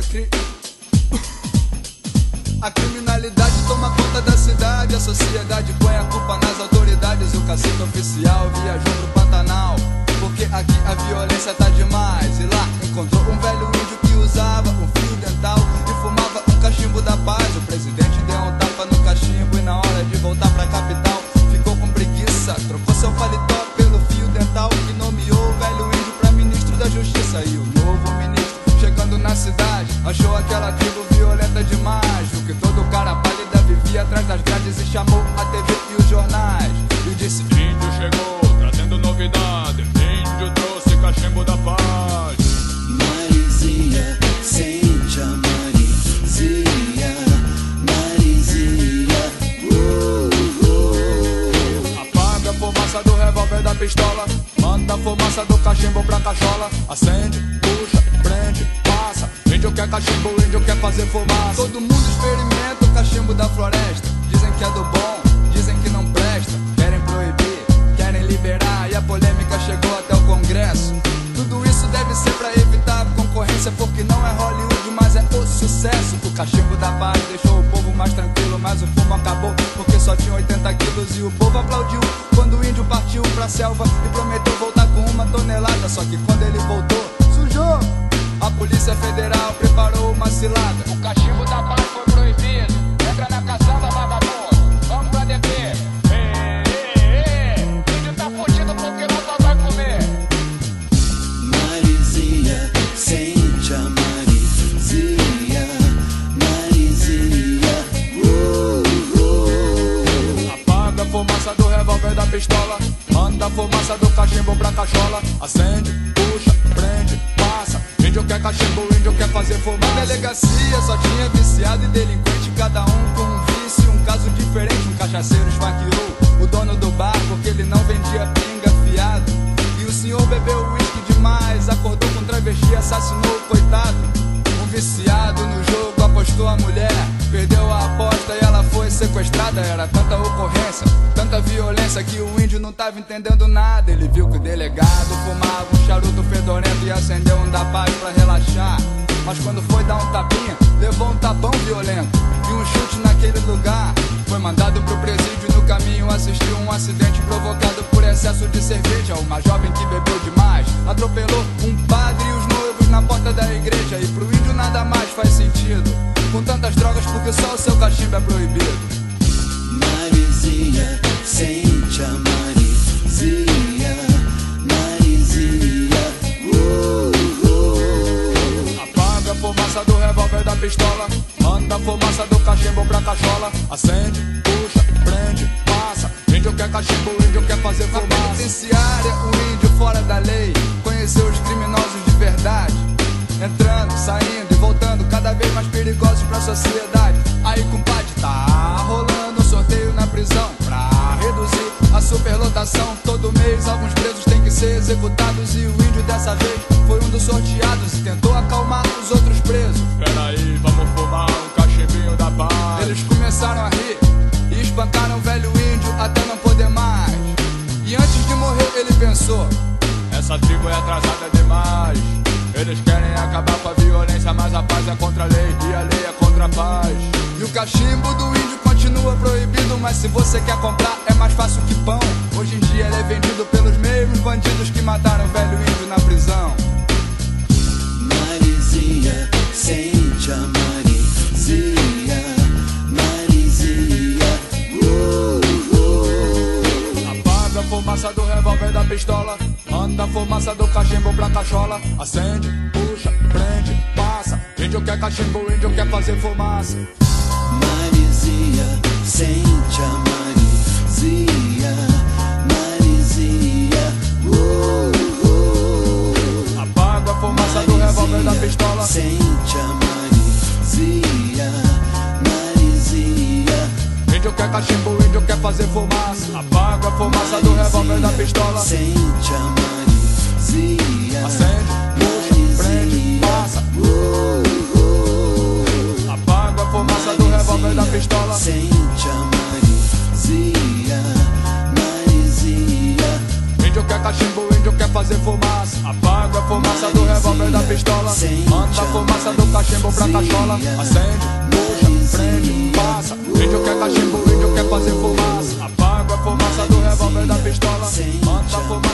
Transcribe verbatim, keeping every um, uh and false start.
cri. A criminalidade toma conta da cidade, a sociedade põe a culpa nas autoridades. O cacique oficial viajou pro Pantanal, porque aqui a violência tá demais. E lá encontrou um velho índio que usava um fio dental e fumava um cachimbo da paz. O presidente deu um tapa no cachimbo e na hora de voltar pra capital ficou com preguiça, trocou seu paletó pelo fio dental e nomeou o velho índio pra ministro da justiça. E o novo ministro, chegando na cidade, achou aquela tribo violenta demais, viu que todo cara pálida vivia atrás das grades e chamou a T V e os jornais e disse: índio chegou, trazendo novidade, índio trouxe cachimbo da paz. Marizinha, sente a Marizinha, Marizinha, uh, uh. Apaga a fumaça do revólver da pistola, manda a fumaça do cachimbo pra cachola. Acende, puxa, prende, passa. Índio quer cachimbo, índio quer fazer fumaça. Todo mundo experimenta o cachimbo da floresta, dizem que é do bom, dizem que não presta. Querem proibir, querem liberar, e a polêmica chegou até o Congresso. Tudo isso deve ser pra evitar a concorrência, porque não é Hollywood, mas é o sucesso. O cachimbo da paz deixou o povo mais tranquilo, mas o fumo acabou porque só tinha oitenta quilos. E o povo aplaudiu quando o índio partiu pra selva e prometeu voltar com uma tonelada. Só que quando ele voltou, sujou. A Polícia Federal preparou uma cilada. O cachimbo da paz foi proibido. Entra na caçamba, vagabundo. Vamos pra D B. Ei, ei, ei. Índio tá fudido porque não só vai comer. Marizinha, sente a Marizinha, Marizinha, uh, uh. Apaga a fumaça do revólver da pistola, manda a fumaça do cachimbo pra cachola. Acende, puxa, prende, passa. Índio quer cachimbo, índio quer fazer fumaça. Na delegacia só tinha viciado e delinquente, cada um com um vício, um caso diferente. Um cachaceiro esfaqueou o dono do bar porque ele não vendia pinga fiado. E o senhor bebeu uísque demais, acordou com travesti e assassinou o coitado. Um viciado no jogo apostou a mulher, perdeu a aposta e ela foi sequestrada. Era tanta ocorrência, tanta violência que o índio não tava entendendo nada. Ele viu que o delegado fumava um charuto fedorento e acendeu um da paz pra relaxar. Mas quando foi dar um tapinha, levou um tapão violento e um chute naquele lugar. Foi mandado pro presídio, no caminho assistiu um acidente provocado por excesso de cerveja. Uma jovem que bebeu demais atropelou um padre e os noivos na porta da igreja. E pro índio nada mais faz sentido com tantas drogas, porque só o seu cachimbo é proibido. Marizinha, sente a Marizinha, Marizinha, uh, uh. Apaga a fumaça do revólver da pistola, manda a fumaça do cachimbo pra cachola. Acende, puxa, prende, passa. Índio quer cachimbo, índio quer fazer Na fumaça. penitenciária, um índio fora da lei conheceu os criminosos de verdade, entrando, saindo e voltando, cada vez mais perigosos pra sociedade. Aí, compadre, tá rolando um sorteio na prisão pra reduzir a superlotação. Todo mês alguns presos têm que ser executados, e o índio dessa vez foi um dos sorteados e tentou acalmar os outros presos. Peraí, vamos fumar um cachimbinho da paz. Eles começaram a rir e espantaram o velho índio até não poder mais. E antes de morrer ele pensou: essa tribo é atrasada demais. Eles querem acabar com a violência, mas a paz é contra a lei e a lei é contra a paz. E o cachimbo do índio continua proibido, mas se você quer comprar é mais fácil que pão. Hoje em dia ele é vendido pelos mesmos bandidos que mataram o velho índio na prisão. Marizinha, sente a Marizinha, Marizinha, uh, uh. Apaga a fumaça do revólver da pistola, manda a fumaça do cachimbo pra cachola. Acende, puxa, prende, passa. Índio quer cachimbo, índio quer fazer fumaça. Marizinha, sente a Marizinha, Marizinha, uh, uh. Apaga a fumaça do revólver da pistola, sente a Marizinha, Marizinha. índio quer cachimbo, índio quer fazer fumaça. Apaga a fumaça do revólver da pistola, sente a Marizinha. Acende, puxa, prende, passa. Uh, uh. Apaga a fumaça do revólver da pistola, sente a Marizinha, Marizinha. índio quer cachimbo, índio quer fazer fumaça. Apaga a fumaça do revólver da pistola. Manda a fumaça do cachimbo pra cachola. Acende, puxa, prende, passa. Índio quer cachimbo, índio quer fazer fumaça. Apaga a fumaça do revólver da pistola. Manda a fumaça